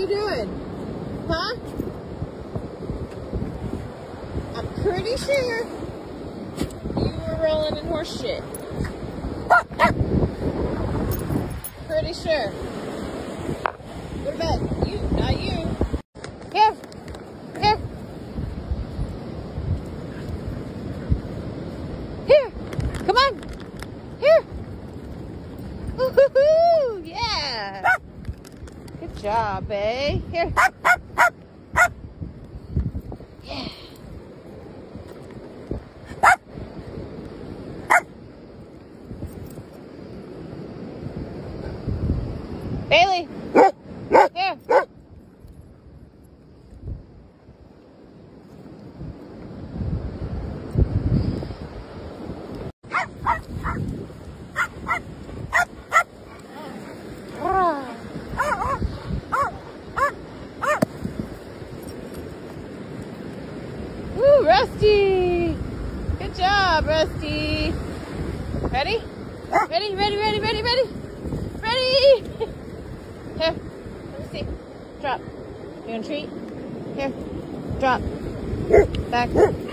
doing? Huh? I'm pretty sure you were rolling in horse shit. Pretty sure. What about you? Not you. Here. Here. Here. Come on. Here. Woo-hoo-hoo. Yeah. Good job, eh? Here. Yeah. Bailey. Here. Woo, Rusty! Good job, Rusty. Ready? Ready, ready, ready, ready, ready? Ready! Here, let me see. Drop. You want a treat? Here, drop. Back.